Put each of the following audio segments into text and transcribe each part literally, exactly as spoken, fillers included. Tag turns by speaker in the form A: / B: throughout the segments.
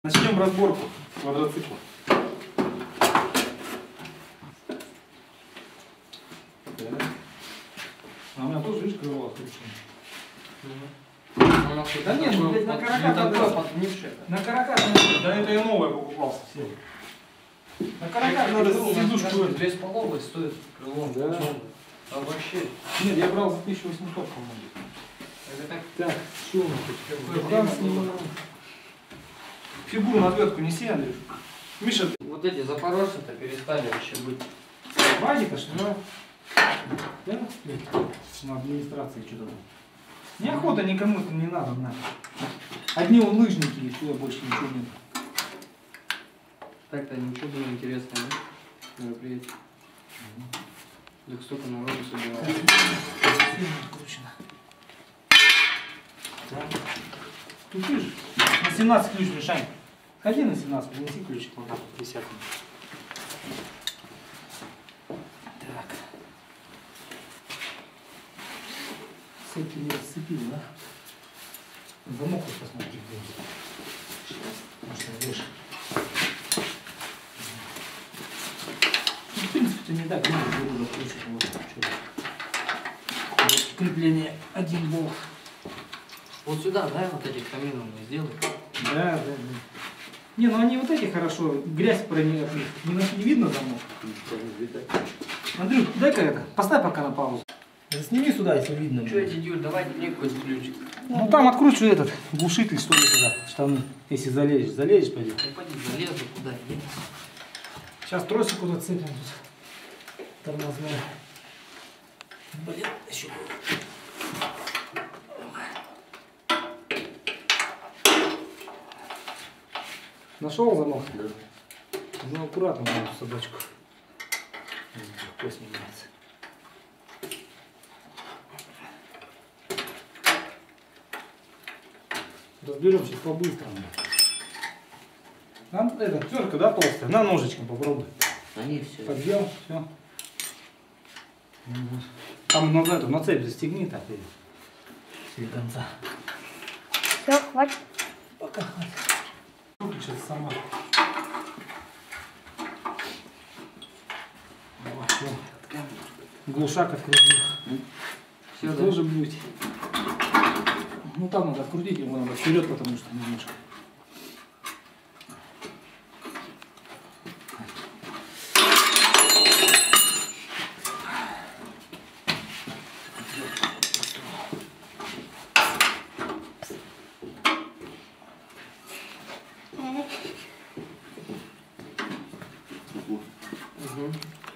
A: Начнем разборку квадроцикла. А у меня тоже, видишь, крыло откручено.
B: Да нет, ну, блядь, на каракат надо поднившее. На каракат надо.
A: Да это я новое покупал совсем. На каракат надо сидушку.
B: Две с половой стоит крыло.
A: Да.
B: А вообще.
A: Нет, я брал за тысячу восемьсот, по-моему.
B: Это так.
A: Так, что у нас тут? Какое фигуру на отвертку неси, Андрюш. Миша,
B: Вот эти запорожцы-то перестали вообще быть.
A: Вадика, что ли?
B: Ну,
A: Да? На администрации что-то там. Неохота никому это не надо, на. Одни он лыжники и все, больше ничего нет.
B: так-то ничего было интересного, да? Мероприятие. Так столько народу собиралось.
A: Так. Тут ты же на семнадцать ключ, Мишань. Ходи на семнадцать, принеси ключик, вот так вот висят. Так. Цепи не расцепил, да? Замок вот посмотри, где. Может, видишь. Ну, в принципе, не так много беру закручивать. Вот, вот крепление один болт.
B: Вот сюда, да, вот этих каминов мы сделаем.
A: Да, да, да. Не, ну они вот эти хорошо, грязь про них, не, не видно замок. Андрюх, дай-ка это, поставь пока на паузу. Сними сюда, если видно.
B: Что эти дюль, давайте мне какой-то ключик.
A: Ну там откручивай этот глушитель, что ли, туда, штаны, если залезешь. Залезешь, пойдем.
B: Ну пойди, залезу куда иди.
A: Сейчас тросик куда цепим тут. Тормозной. Блин, еще. Нашел замок? Да. Ну аккуратно на эту собачку. Легко снимается. Разберем сейчас по-быстрому. Нам это тверка, да, толстая? На ножичком попробуй.
B: Они все.
A: Подъем, все. Там на, эту, на цепь застегни так и все до конца.
C: Все, хватит.
A: Пока хватит. Выключится сама. О, все. Глушак открутил.
B: Все, да?
A: Тоже будет. Ну там надо открутить, его надо вперед, потому что немножко.
B: Угу.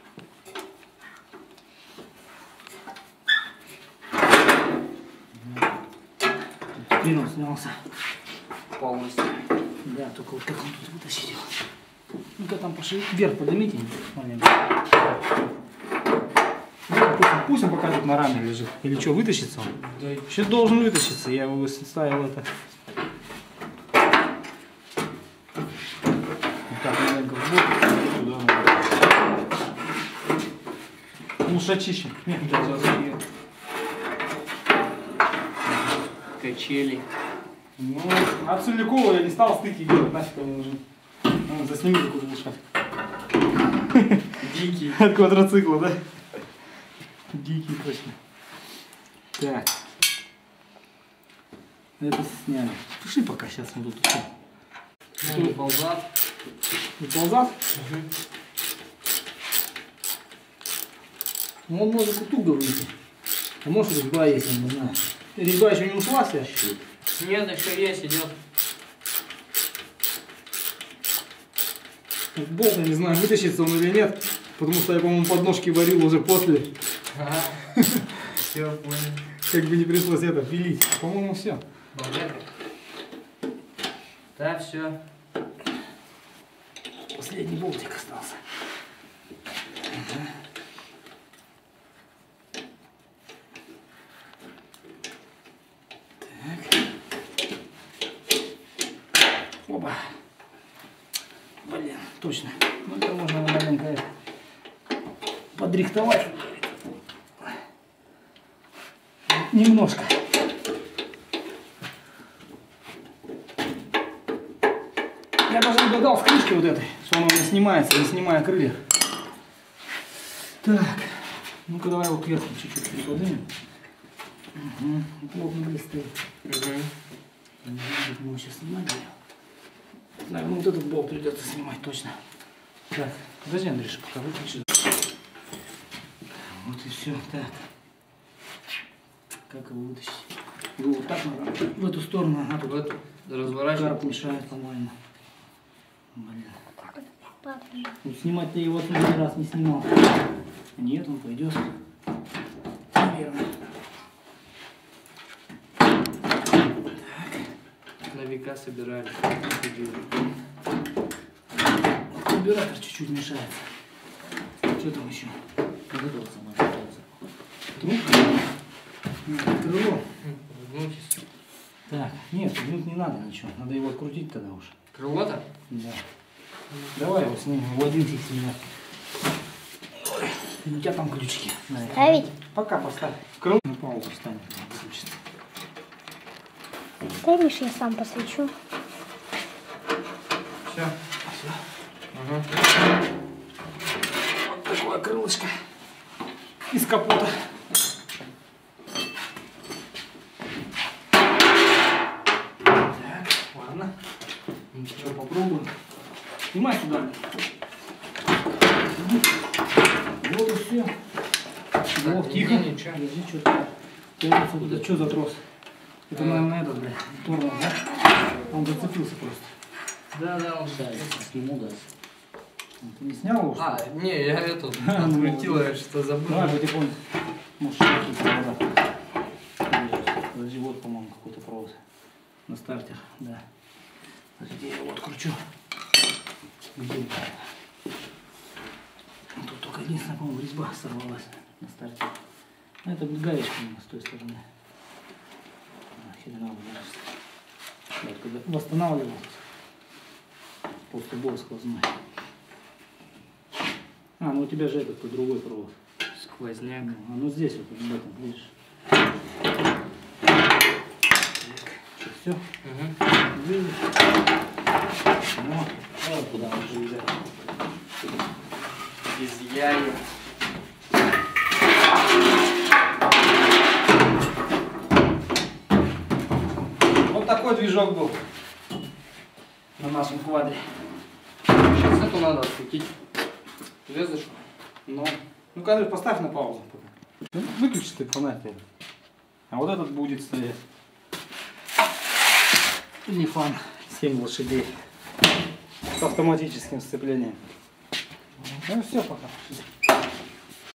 A: Клинок снялся.
B: Полностью.
A: Да, только вот как он тут вытащить его. Ну-ка там пошли. Вверх поднимите маленько. Ну, пусть, пусть он пока тут на раме лежит. Или что, вытащится он?
B: Да.
A: Сейчас должен вытащиться, я его ставил это. Вот так маленько в бок. Лучше очищен. Нет, не должен.
B: Качели.
A: Ну, от Целикова я не стал стыки делать, нафиг он нужен. Ну, засними какой-то лучше.
B: Дикий.
A: От квадроцикла, да? Дикий точно. Так. Это сняли. Пиши пока, сейчас он тут.
B: Ну, ползат.
A: Не ползат?
B: Угу.
A: Ну, он может и туго выйти. А может резьба есть, я не знаю. Резьба еще не ушла вся?
B: Нет, еще есть, идет.
A: Болт, я не знаю, вытащится он или нет. Потому что я, по-моему, подножки варил уже после.
B: Ага. Все, понял.
A: Как бы не пришлось это пилить. По-моему, все.
B: Болгарка. Да, все.
A: Последний болтик остался. Ага. Оба. Блин, точно. Ну это можно маленько это подрихтовать. Немножко. Я даже угадал с крышки вот этой, что она у меня снимается, не снимая крылья. Так, ну-ка давай его кверху чуть-чуть приподнимем. Угу. Плотно блестит.
B: Угу.
A: Мы сейчас снимать будем. Да, ну вот этот болт придется снимать точно. Так, подожди, Андрюша, пока выключи. Вот и все. Так. Как его вытащить? Его вот так надо. В эту сторону. А тут
B: В эту разворачивать.
A: карп мешает, по-моему. Блин.
C: Папа.
A: Ну, снимать-то его отсюда ни раз не снимал. Нет, он пойдет. Наверное.
B: На века собирали.
A: Карбюратор чуть-чуть мешается. Что там еще?
D: Вот это вот самое нравится.
A: Трубка? Нет, крыло.
B: Разгнутись.
A: Так, нет, гнуть не надо ничего. Надо его открутить тогда уж.
B: Крыло-то?
A: Да. Давай его снимем, в один фиг снимать. Ой, у тебя там ключики. На это.
C: Ставить?
A: Пока поставь. Крыло на паузу встанет. Выключится.
C: Дай, Миша, я сам посвечу.
B: Все.
A: Все.
B: Ага.
A: Вот такое крылышко. Из капота. Так, ладно. Ничего, попробуем. Снимай сюда. Вот и все. Вот, тихо.
B: ничего.
A: Подожди, что-то. Это что за трос? Это, наверное, этот, блядь, тормоз, да? Он зацепился просто.
B: Да, да, он
D: Да, я сниму, да.
A: Ты не снял его?
B: А, не, я эту
A: А, ну,
B: открутила, я что забыл.
A: Давай потихоньку. Может, какие-то провода. Подожди, вот, по-моему, какой-то провод. На стартер, да. Подожди, я его откручу. Где? Тут только единственная, по-моему, резьба сорвалась на старте. Ну, это гаечка у нас с той стороны. А, херена вылазит. Вот, когда восстанавливал, после был сквозной. А, ну у тебя же этот другой провод.
B: Сквозняк.
A: А ну здесь вот, в этом, видишь. Что, все?
B: Угу.
A: Видишь? Ну, давай куда он приезжает.
B: Без яя.
A: Вот такой движок был на нашем квадре.
B: Сейчас эту надо открутить. Звездочку.
A: Ну, ну кадры поставь на паузу. Ну, выключи ты фонарь. А вот этот будет стоять. Лифан семь лошадей с автоматическим сцеплением. Ну все, пока.